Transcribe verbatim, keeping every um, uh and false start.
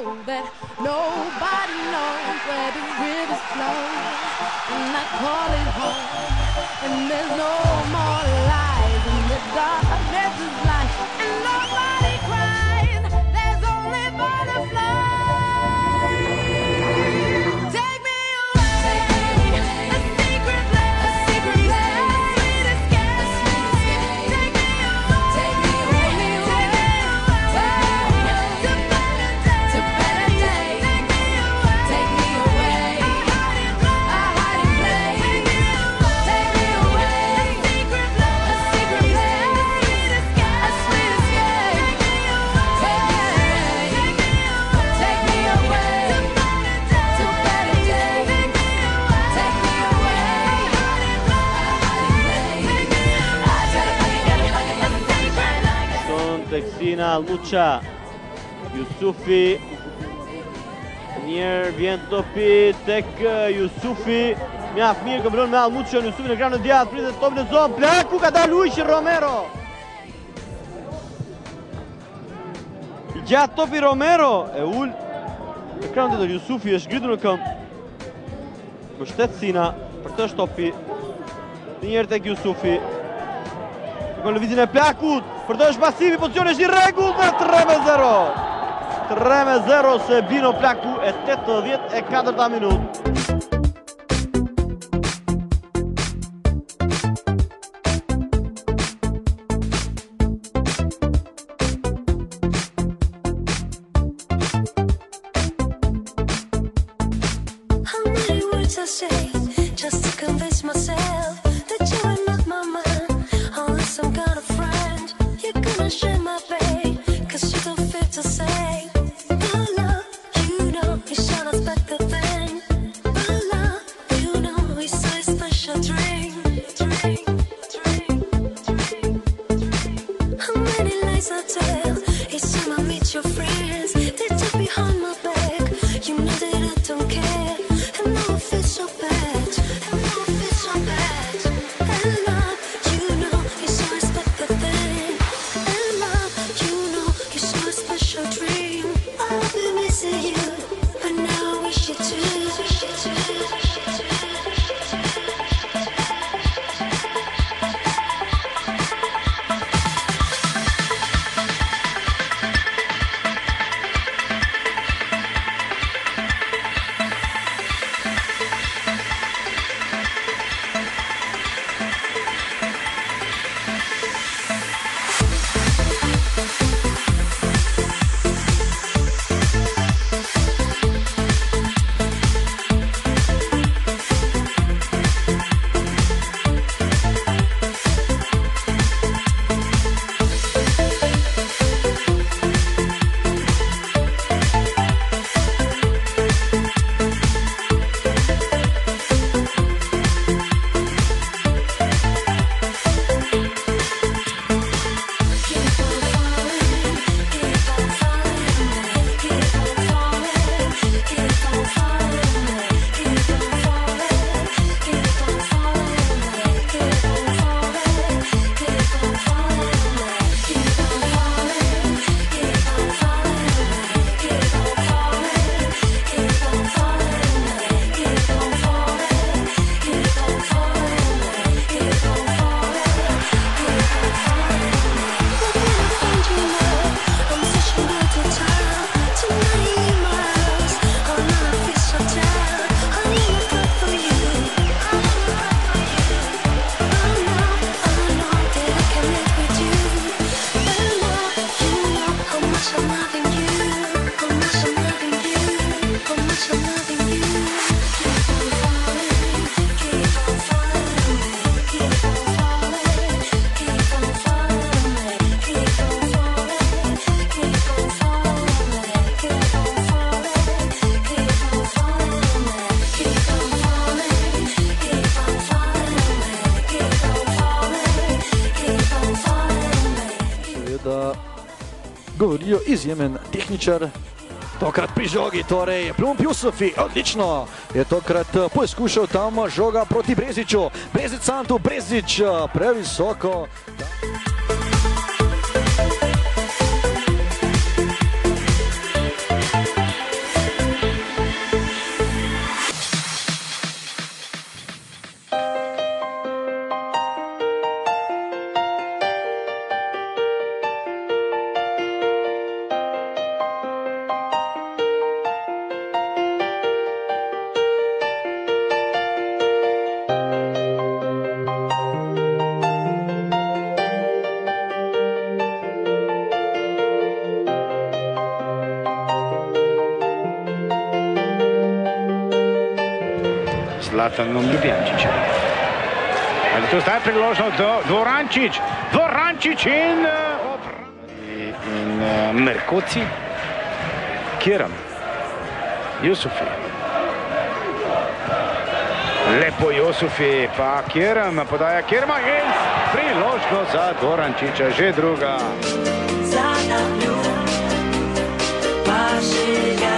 know that nobody knows where the rivers flow. And I call it home, and there's no more lies in the darkness is light, and nobody cries. There's only butterflies. Take me away, a secret place, a secret place, sweet escape. Take me away, take me away, take me away, to better days, to better days. Take me away, take me away, a hiding place, a hiding place. Take me away, take me away, a secret place, a secret place, a sweet escape, a sweet escape. Take me away, take me away, to better days, to better days. Take me away, a hiding place. Son Teksina, Luqa, Jusufi. Njerë vjen topi tek Jusufi. Mjaft mirë këmbëlon me Almuqën, Jusufi në ekranin e djathtë, pritet topin në zonë, plaku ka dalë ujë Romero. I gjatë topi Romero, e ul. Ekranin tjetër Jusufi është ngritur në këmbë. Mbështet Sina, për të është topi. Një njerë tek Jusufi. Kërkon lëvizjen e plakut, për të është pasivi, pozicion është i rregullt në tre me zero. tre me zero se Bino Plaku e tetëdhjetë e katërta minutë. How many words I say just to convince myself that you are not my man, only some kind of friend. You're gonna share my pain, cause you don't fit to say. But love, you know, it's unexpected thing. But love, you know, it's a special drink. Drink, drink, drink, drink. How many lies I tell each time I meet your friends? They talk behind my back, you know that I don't care. And now I feel so bad, and now I feel so bad. And love, you know, it's so expected thing. And love, you know, it's so special dream. I've been missing you, but now I wish you too. Wish you too. Говорил изъемен техничар. Тократ при жоги, тоrej Plump Jusufi, odlično je tokrat poizkušal tam žoga proti Breziću. Brezić Santu, Brezić previsoko. Zlatanom Ljubijančićem. Ali tu zdaj priložnost do Dvorančić. Dvorančić in... in uh, Merkoci. Kiram. Jusufi. Lepo Jusufi, pa Kiram, podaja Kirma in priložnost za Dvorančića, že druga. Zada pljub, pa želja